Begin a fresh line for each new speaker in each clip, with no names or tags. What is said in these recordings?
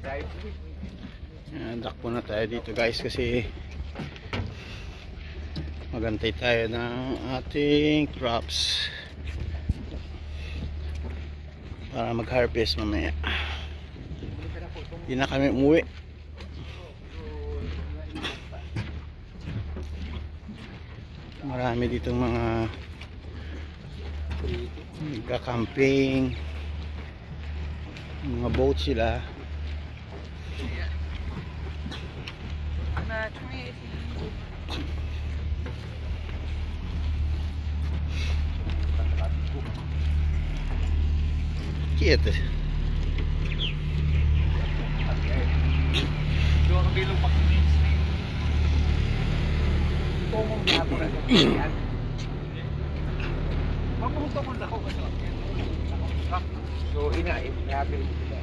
Dakpo na tayo dito guys kasi magantay tayo ng ating crops para mag-harvest mamaya. Hindi na kami umuwi. Marami ditong mga nagka-camping, mga boat sila. Cute.
Dua ka bilong pakinis na yun. Tumong na ako na yan. Maputo ko na ako kasi. So inaip, nabil mo sila.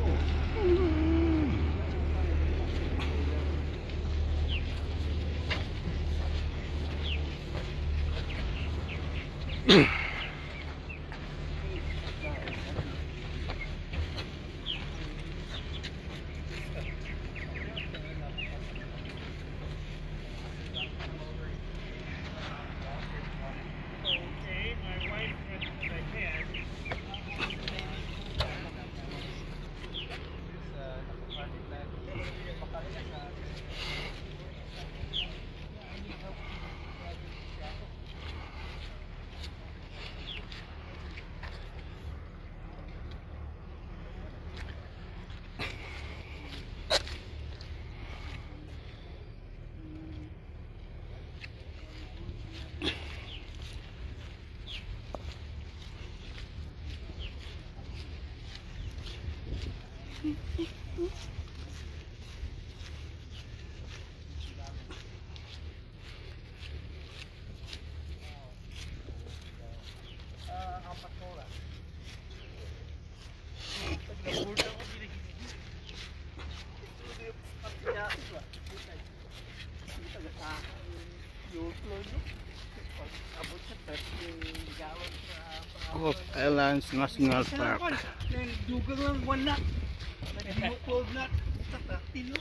Cook Islands National Park.
Dugang lang wala. Nag-cold na. Tino.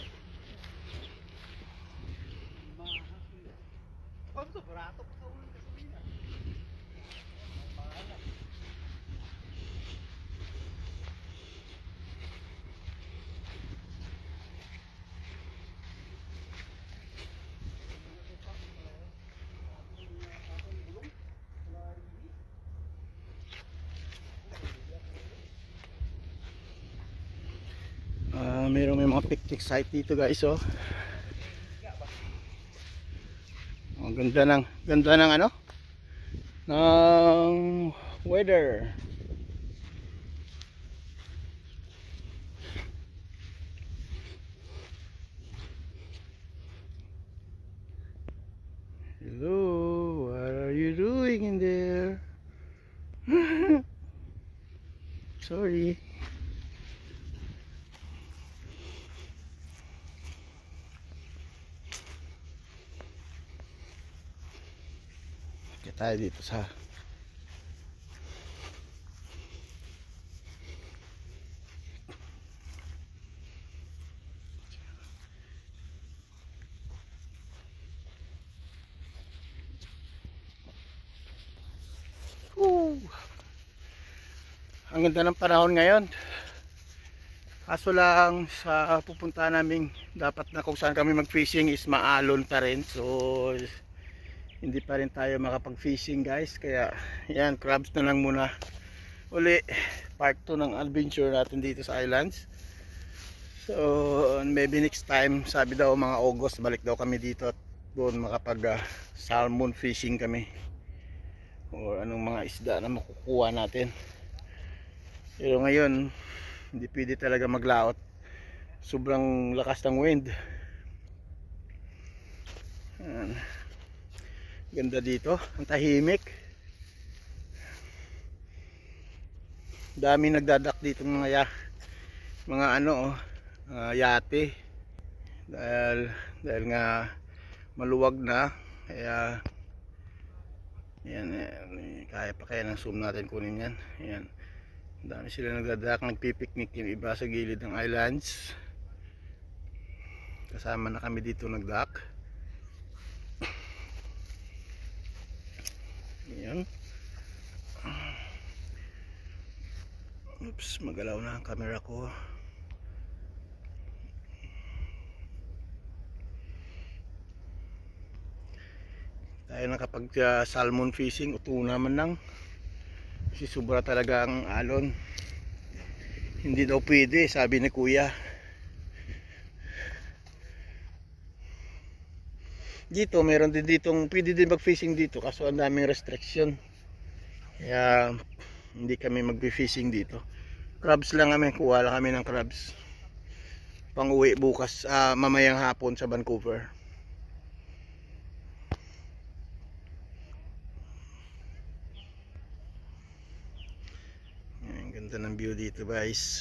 Pagto barato pa sa ulo kasi na.
Mayroong may mga picnic site dito guys, oh. Oh, ganda ng ano? Ng weather. Hello, what are you doing in there? Sorry. Tayo dito sa ang ganda ng panahon ngayon, kaso lang sa pupunta naming dapat na kung saan kami mag fishing is maalon pa rin, so hindi pa rin tayo makapag fishing guys, kaya yan, crabs na lang muna uli, part 2 ng adventure natin dito sa islands. So maybe next time, sabi daw mga August balik daw kami dito at doon makapag salmon fishing kami o anong mga isda na makukuha natin. Pero ngayon hindi pwede talaga maglaot, sobrang lakas ng wind. Ganda dito, ang tahimik. Dami nagdadak dito mga ano, yate. Dahil nga maluwag na, kaya yan, kaya pa kaya ng zoom natin kunin yan. Yan. Dami sila nagdadak, nagpipiknik yung iba sa gilid ng islands. kasama na kami dito nag-dock. Ayan. Oops, magalaw na ang camera ko. Tayo nakapag salmon fishing, utuna man lang. Kasi sobra talaga ang alon. Hindi daw pwede, sabi ni kuya. Dito, meron din ditong, pwede din mag-fishing dito kaso ang daming restriction. Kaya hindi kami mag-fishing dito. Crabs lang kami, kuha lang kami ng crabs. Pang-uwi bukas, mamayang hapon sa Vancouver. Ang ganda ng view dito guys.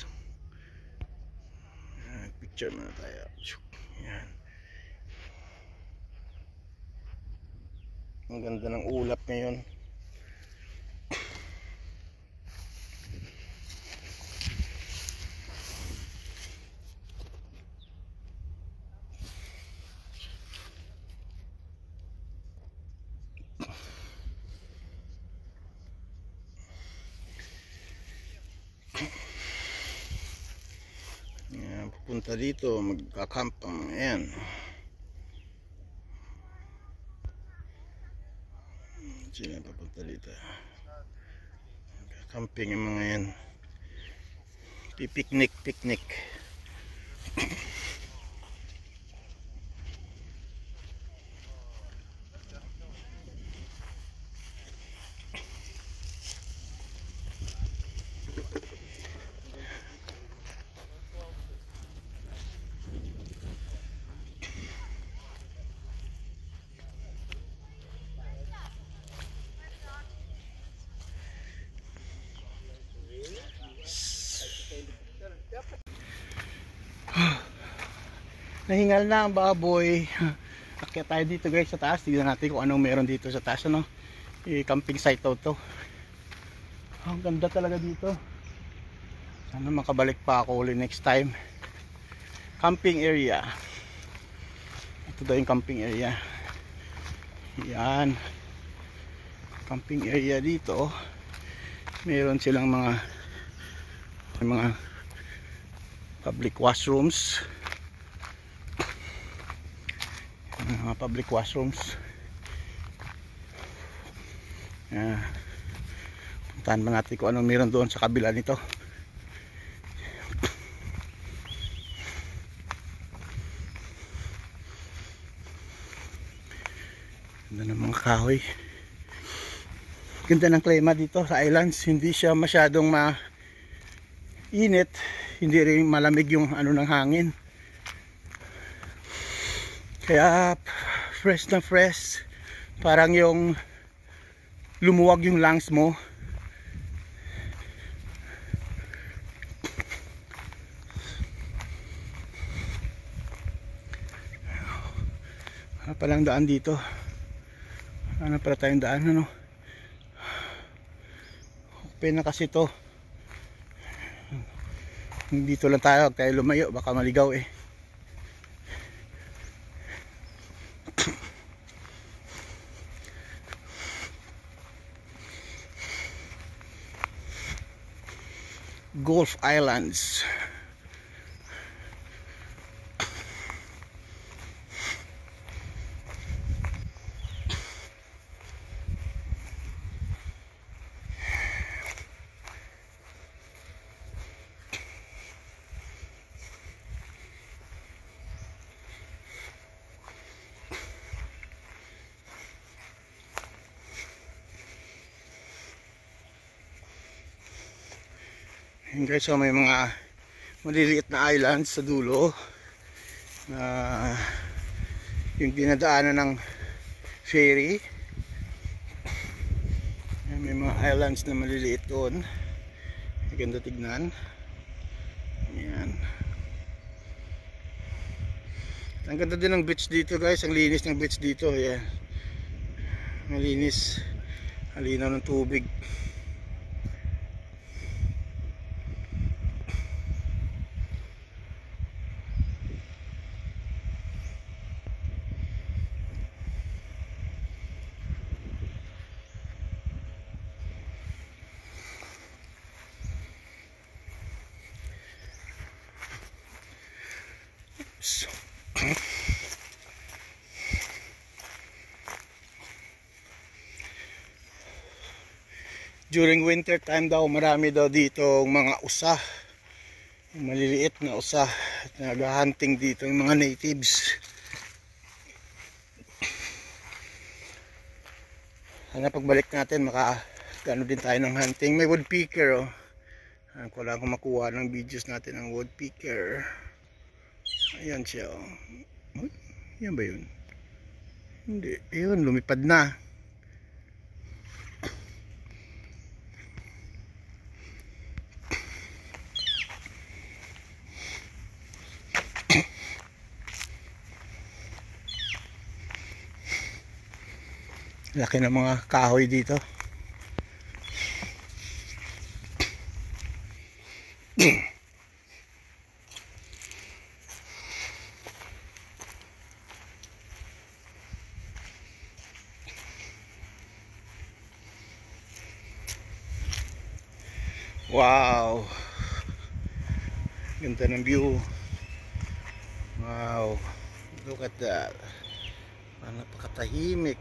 Picture muna tayo. Yan. Ang ganda ng ulap ngayon. Yan, pupunta dito, magkakampang. Ayan. Sila papunta dito. Camping yung mga yan. Picnic. Nahingal na ang baboy. Akyat tayo dito guys sa taas. Tignan natin kung anong meron dito sa taas, ano. Camping site to. Ang ganda talaga dito. Sana makabalik pa ako ulit next time. Camping area. Ito daw yung camping area. Yan. Camping area dito. Meron silang mga public washrooms. Mga public washrooms. Puntahan ba natin kung anong meron doon sa kabila nito. Ganda ng mga kahoy. Ganda ng klima dito sa islands. Hindi siya masyadong mainit, hindi rin malamig yung ano ng hangin. Kaya fresh na fresh. Parang yung lumuwag yung lungs mo. Ano palang daan dito? Ano pala tayong daan, ano? Open na kasi to. Dito lang tayo, huwag tayo lumayo, baka maligaw eh. Gulf Islands. Ayan guys, so may mga maliliit na islands sa dulo na yung dinadaanan ng ferry. Ayan, may mga islands na maliliit doon. Maganda tignan. Ayan. Ang ganda din ng beach dito guys, ang linis ng beach dito. Ayan. Malinis, halinaw ng tubig. During winter time daw, marami daw dito mga usa, maliliit na usa, at nag-hunting dito yung mga natives. Sana pagbalik natin makagano din tayo ng hunting. May woodpecker, oh. Ko lang kung makuha ng videos natin ng woodpecker. Ayan siya, oh. Uy, yan ba yun? Hindi, yun, lumipad na. Laki ng mga kahoy dito. Wow, ganda ng view. Wow, look at that. Napakatahimik.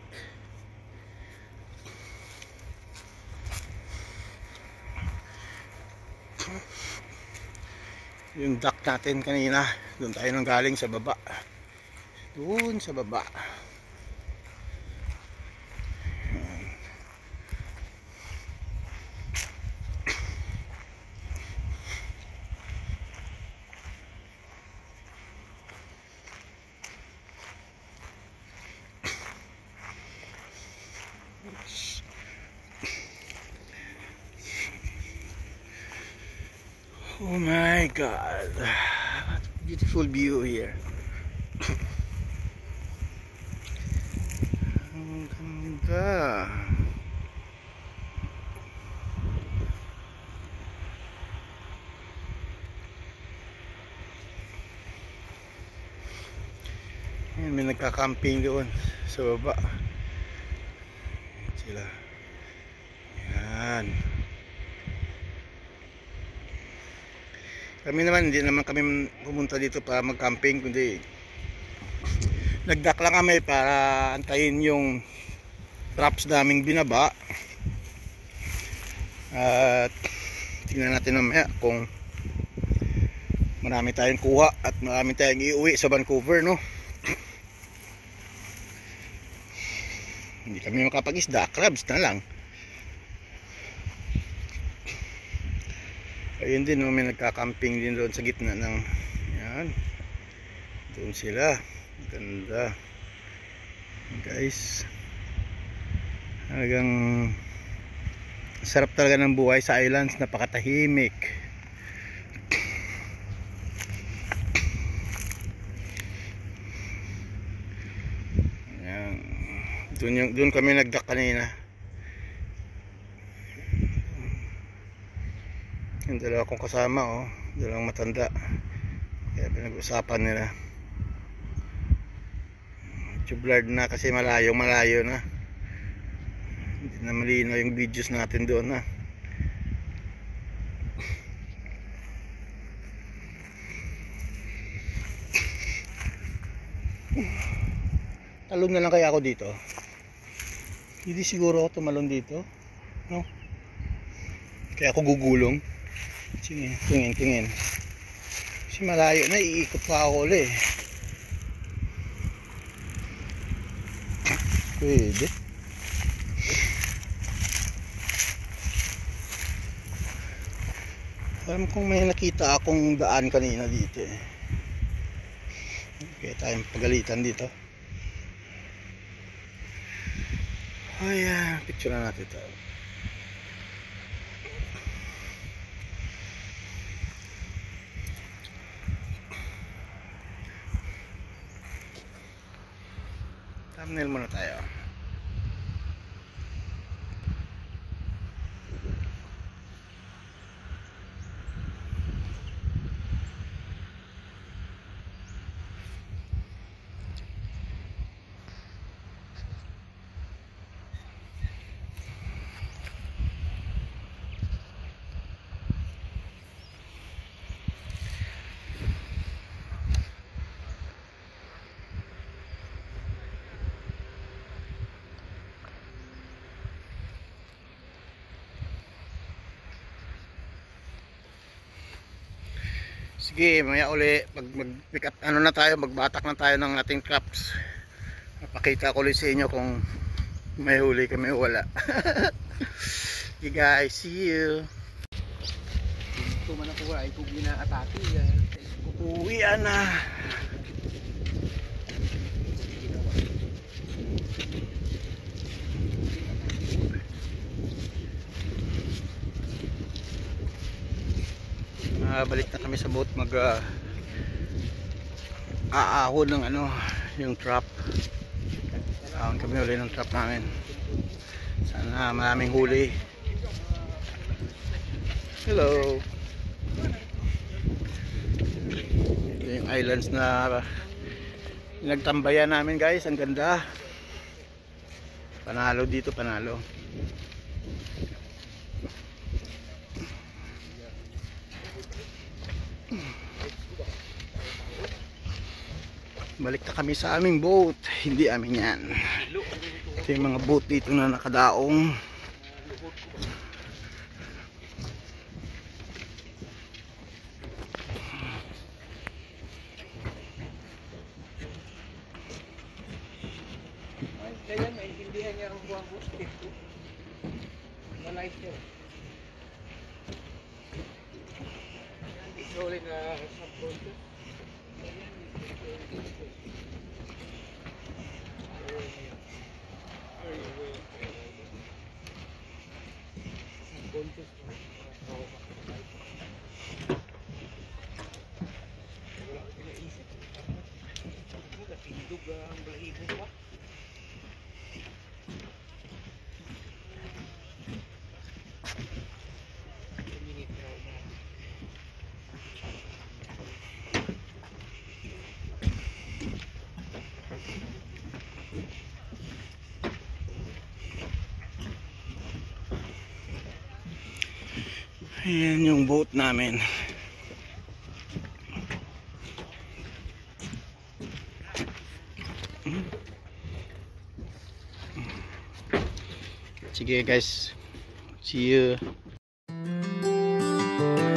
Yung duck natin kanina, doon tayo nang galing sa baba. Doon sa baba. Oh my God, what a beautiful view here. Ang ganda. Ayan, may nagka-camping doon sa baba. Ayan sila. Ayan. Kami naman, hindi naman kami pumunta dito para mag-camping, kundi nagdak lang kami para antayin yung traps naming binaba. At tingnan natin mamaya kung marami tayong kuha at marami tayong iuwi sa Vancouver, no? Hindi kami makapag-isda, crabs na lang. Ayun din, no, may nagka-camping din doon sa gitna ng yan. Doon sila. Ganda. Guys. Hanggang sarap talaga ng buhay sa islands, napakatahimik. Yan. Doon kami nagdak kanina. Yung dalawa kong kasama, oh, dalawang matanda, kaya pinag-usapan nila. Blurred na kasi malayo na, hindi na malinaw yung videos natin doon, ha. Talon na lang kaya ako dito, hindi siguro ako tumalon dito, no? Kaya ako gugulong. Sige, tingin. Kasi malayo na, iikot pa ako ulit. Pwede. Alam kong may nakita akong daan kanina dito, eh. Kaya tayong pagalitan dito. Ayan, picture na natin ito. Thumbnail muna tayo. Sige, maya uli pick up ano na tayo, magbatak na tayo ng ating traps. Papakita ko ulit sa inyo kung may huli kami o wala. Okay guys, see you.
Ito man ako ay kung ginaatake.
Uwian na. Balik na kami sa boat, aahon ng ano, yung trap. Ahon kami uli ng trap namin. Sana maraming huli. Hello. Ito yung islands na nagtambayan namin guys, ang ganda. Panalo dito, panalo. Balik na kami sa aming boat. Hindi amin yan. Ito yung mga boat dito na nakadaong.
Kaya maintindihan niya ang buwang gusto. Malay siya. Ito ulit na subconscious.
Ayan yung boat namin. Sige guys, see you.